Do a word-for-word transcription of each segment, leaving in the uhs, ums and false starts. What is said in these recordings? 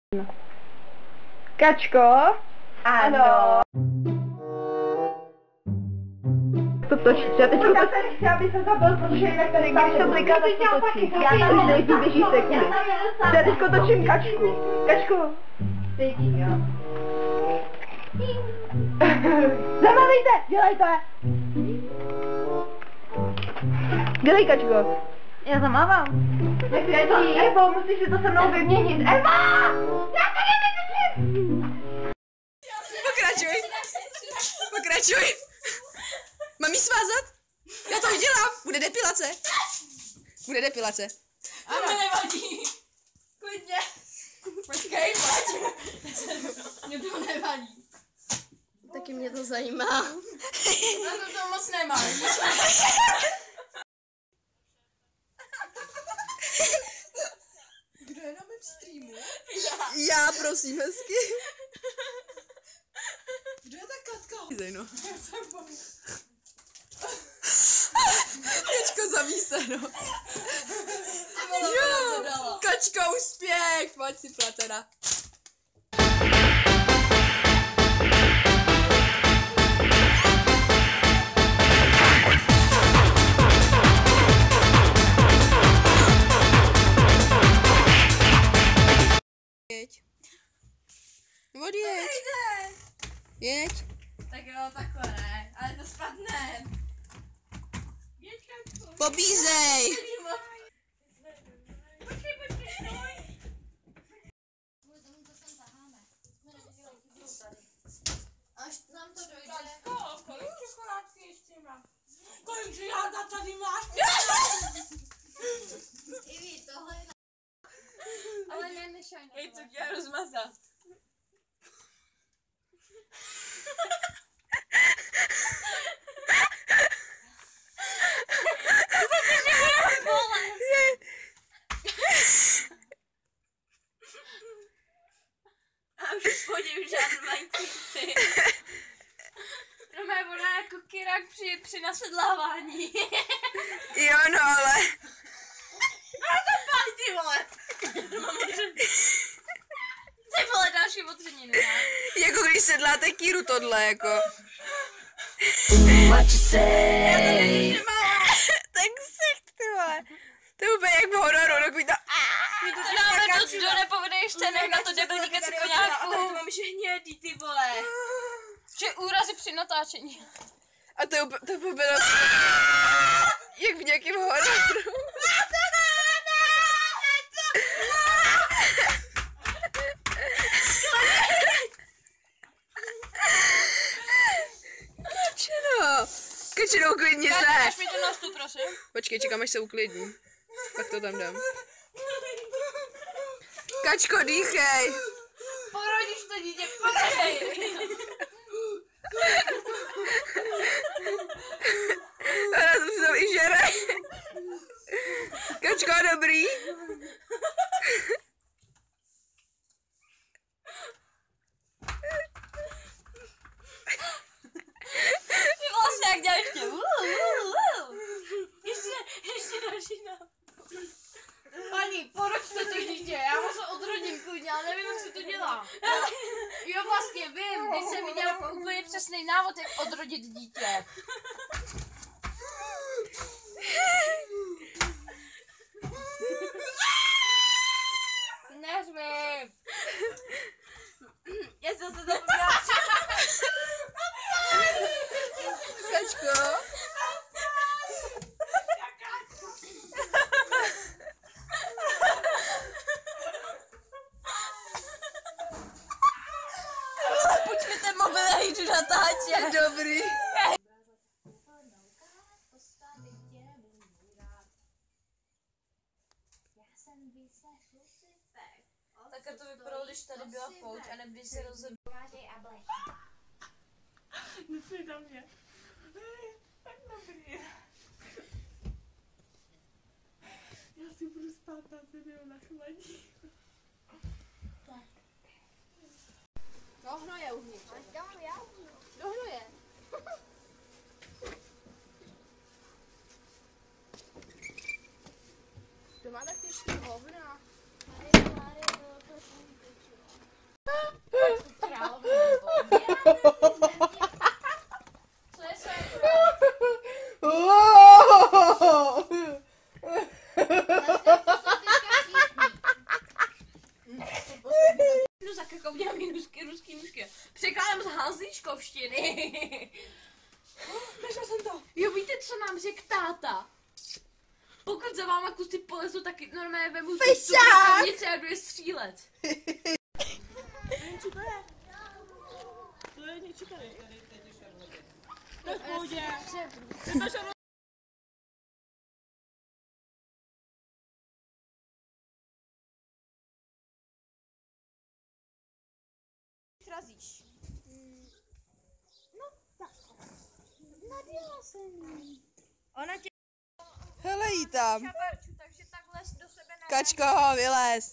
Kačko? Ano. To točíš, já teď Já tady chci, aby se zabil, protože jinak tady když to bliká, tak to točíš. Já tady nejdu běží sekundy. Já teďko točím Kačku. Kačku. Teď jo. Zamávejte, dělejte. Dělej, Kačko. Já zamávám. Jak to, Evo, musíš si to se mnou vyměnit. Eva! Já tady nevydržím! Pokračuj. Pokračuj. Mám jí svázat? Já to udělám. Bude depilace. Bude depilace. Ano. To mi nevadí. Klidně. Počkej, pojď. Mě to nevadí. Taky mě to zajímá. Na to to moc nemá. Kdo je na mém streamu? Já. Já, prosím, hezky. Kdo je ta Katka? Zajno. Kačko, zaví se, no. Jo, Kačko, úspěch, pojď si placena. Jeď. Odjeď. Jeď. Tak jo, takhle ne, ale to spadne. Jeď, Kačko. Pobízej. Počkej, počkej, stoj. Až nám to dojde. Kačko, kolik čokoládky ještě mám? Kolik žáda tady máš? Ivi, tohle je... Ale ne, nešaj na to. Hej, to dělá rozmazat. A už v pohodě, už žádný mají cípci. No mé voda jako Kirak při, při nasedlávání. Jo, no ale... A to pálí, ty vole! Mám otřeninu. Ty vole, další otřeninu, ne? Jako když sedláte kýru tohle, jako. What you say? Tak sicht, ty vole. To je úplně jak v hororu, takový to... To dáme to do nepovedeš ten na to debilní kecikoňáku. A tady to mám ještě hnědý, ty vole. Že úrazy při natáčení. A to je úplně, to je úplně jak v nějakém hororu. Kačeno, Kačeno, uklidni se. Dáš mi to na stůl, prosím. Počkej, čekám, až se uklidní. Pak to tam dám. Kačko, dýchej. Porodíš to dítě, podej. Ona jsem si tam i žere. Kačko, dobrý. Ty vlastně jak děláš tě. Ještě, ještě další nápad. Paní, poroď to to dítě, já mu se odrodím klidně, ale nevím, jak se to dělá. Jo, vlastně vím, když jsem viděla úplně přesný návod, jak odrodit dítě. Neřvi. Já jsem se zapomněla. Kačko. Pojď mi ten mobil, já jdu natáčet. Dobrý. Tak to vypadalo, když tady byla pouť a nebyli se rozhodli. Myslí na mě. Tak dobrý. Já si budu spát na zemi na chladí. Dohno je uvnitř. Dohno je. To má tak těžký hovna. víte, co nám řekl táta? Pokud za váma kusy polezu, tak normálně vemu Fešák! něco a jdu je střílet. Co to je? To je něco tady. To je v pohodě. Razíš. No tak. Nadjela jsem jí. Ona tě... Hele, jí tam. Šabarču, takže takhle do sebe na... Kačko, vylez.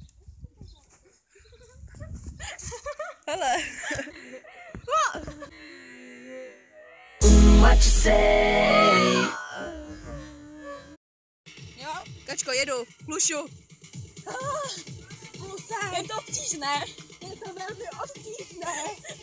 Hele. What you say? Jo, Kačko, jedu, klušu. Je to obtížné. Je to velmi obtížné.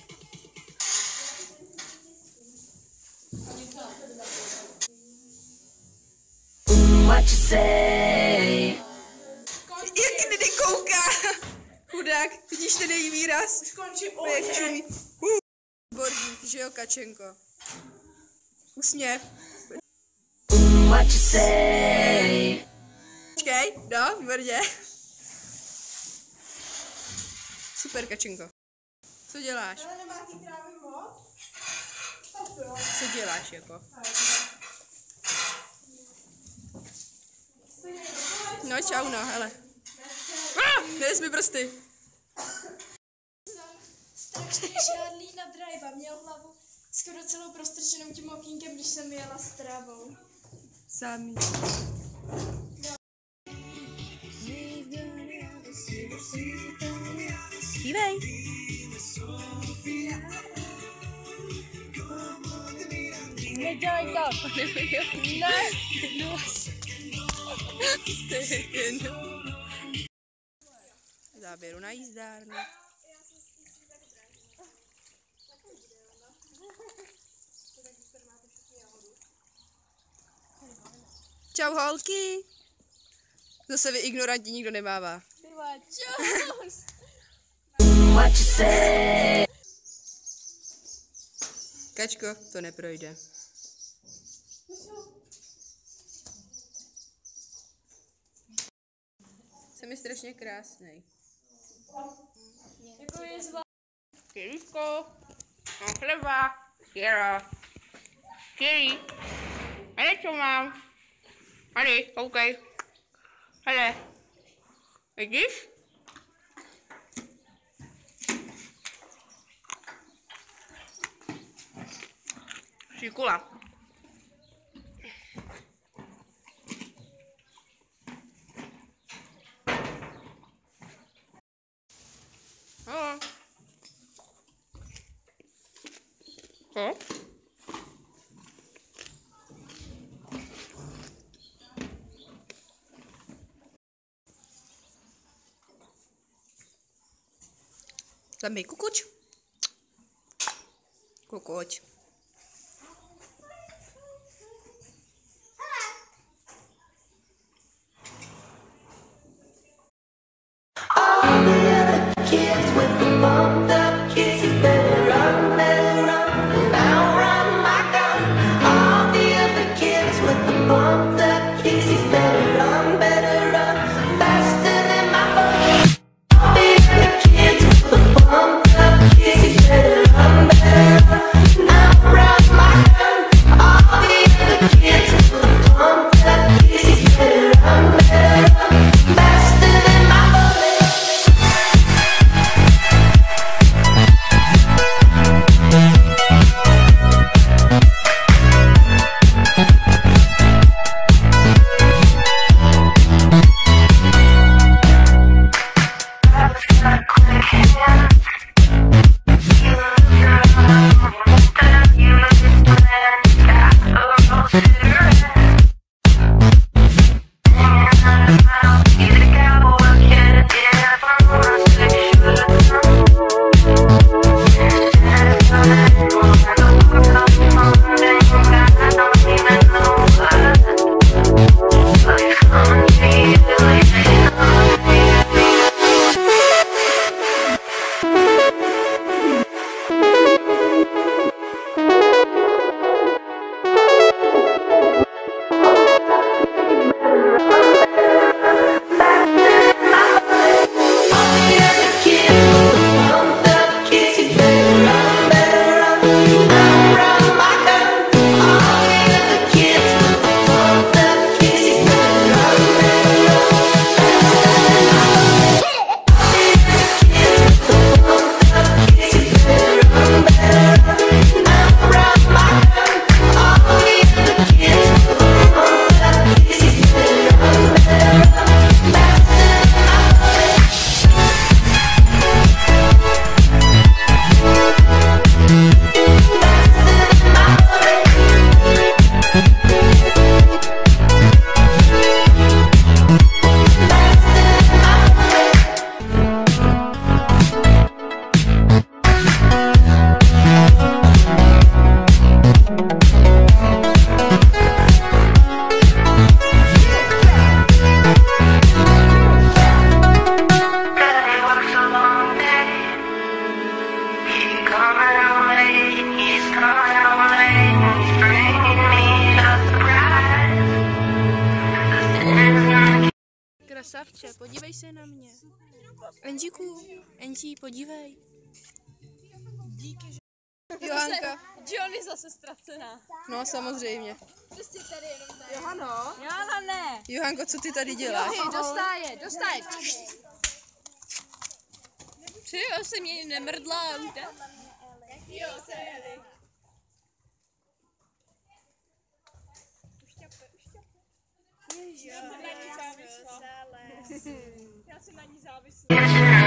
What you say? Jak Didi kouká. Chudák, vidíš ten její výraz? Skončí Jak čumí. Uh, Výborný, že jo, Kačenko. Usměv. What you say? Počkej, no, výborně. Super, Kačenko. Co děláš? Ale nemá ty trávy moc? Co děláš, jako? No, čau, no, hele. Ah, nedej mi prsty. Strašně žádný na drive a měl hlavu skoro celou prostrčenou tím okýnkem, když jsem jela s trávou. Sami. Zpívej. Nedělej to. Ne. Záběru na jízdárnu. Čau holky. Zase vy ignoranti, nikdo nemává. What you say? Kačko, to neprojde. Jsem mi strašně krásnej. Jako je zvá... Kirýko, mám chleba, Kira. Kiri, hele co mám. Tady, koukej. Hele, vidíš? Šikula. No. Co? Tam je kukuč. Kukuč. All the other kids with the bumped up kicks better run, better run, now run my gun. All the other kids with the bumped up kicks better run, better run, faster than my boy. All the other kids with the bumped up kicks better run, better run, now Savče, podívej se na mě. Anžíku, Anží, podívej. Díky, že... Johanka. John je zase ztracená. No samozřejmě. Prostě tady jenom tady. Johano, Jana ne. Johanko, co ty tady děláš? Johy, dostáje, dostáje. Přijel se mě nemrdla, už jde. Jo, se Eli. Já jsem na ní závislá.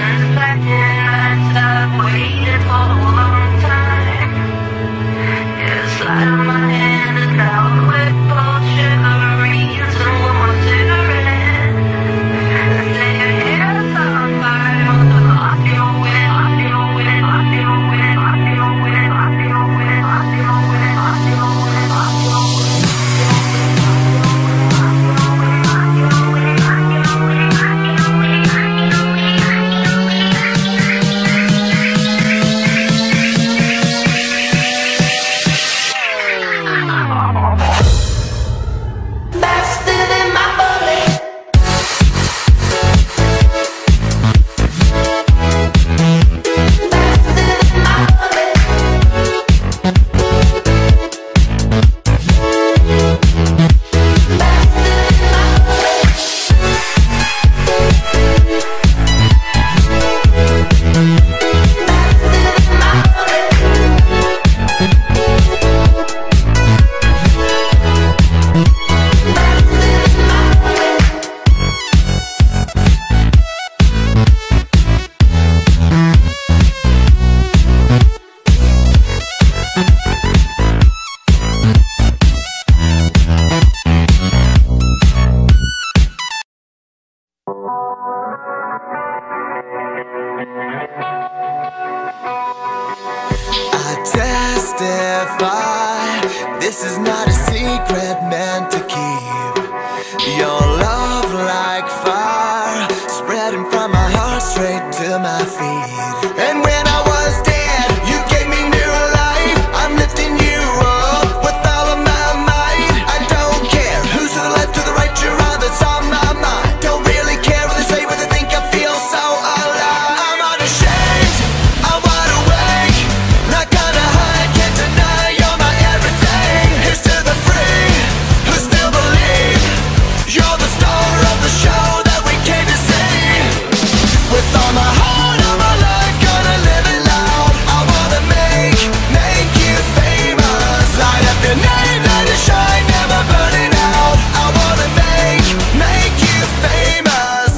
I've waited for a long time. Yeah, slide of my hand and down with both chivalries and one more cigarette. Lay your head on fire, lock your way, lock your way, lock your way, lock your way, lock your way, lock your way, lock your way, lock your way. This is not a secret meant to keep. Your love like fire, spreading from my heart straight to my feet. And when I was dead, you gave me new life. I'm lifting you up with all of my might. I don't care who's to the left, to the right, you're all that's on my mind. Don't really care what they say, what they think, I feel so alive. I'm unashamed, I'm wide awake, not gonna hide, can't deny you're my everything. Here's to the free, who still believe you're the star of the show that we came to see. With all my heart, all my life, gonna live it loud. I wanna make, make you famous. Light up your name, let it shine, never burning out. I wanna make, make you famous.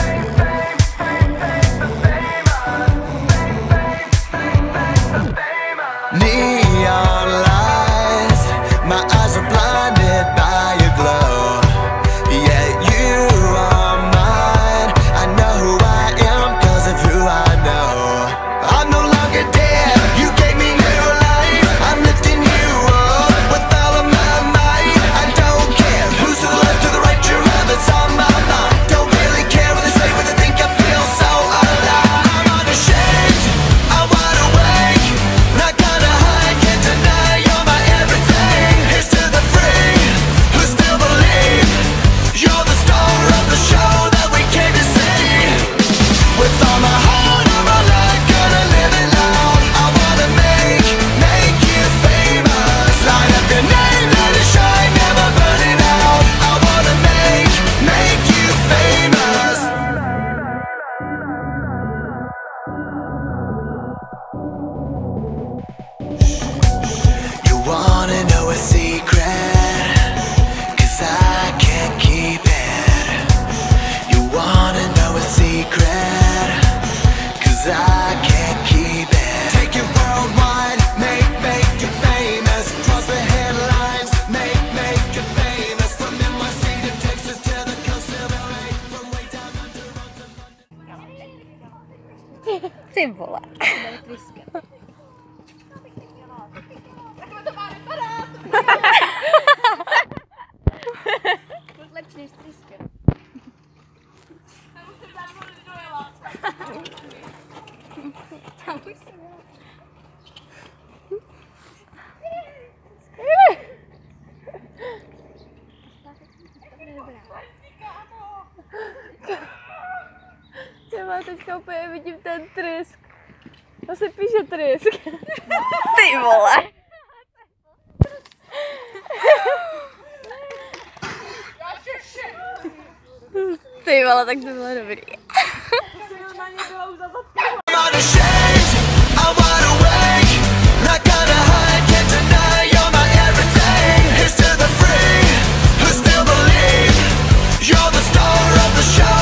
Neon lights, my eyes are blinded by your glow. Yeah, you are mine. I know who I am cause of who I know. I'm no longer dead, you gave me new life. I'm lifting you up with all of my might. I don't care who's to the left, to the right, you're all that's on my mind. Don't really care what they say, what they think, I feel so alive. I'm unashamed, I'm wide awake, not gonna hide, can't deny you're my everything. Here's to the free, who still believe you're the star of the show that we came to see. With all my heart, all my life, gonna live it loud. I wanna make, make you famous. Light up your name, let it shine, never burning out. I wanna make, make you famous. You wanna know a secret? Cause I can't keep it. You wanna know a secret? Cause I can't keep it. Take it worldwide, make, make you famous. Cross the headlines, make, make you famous. From N Y C to Texas to the coast of L A. From way down under to Ty vole. Lepší než trýska. Tam už jsem jela. Eva, teďka úplně vidím ten trysk. To se píše trysk. Ty vole. Ty vole, tak to bylo dobrý. I'm unashamed, I'm wide awake, not gonna hide, can't deny you're my everything. Here's to the free, who still believe you're the star of the show.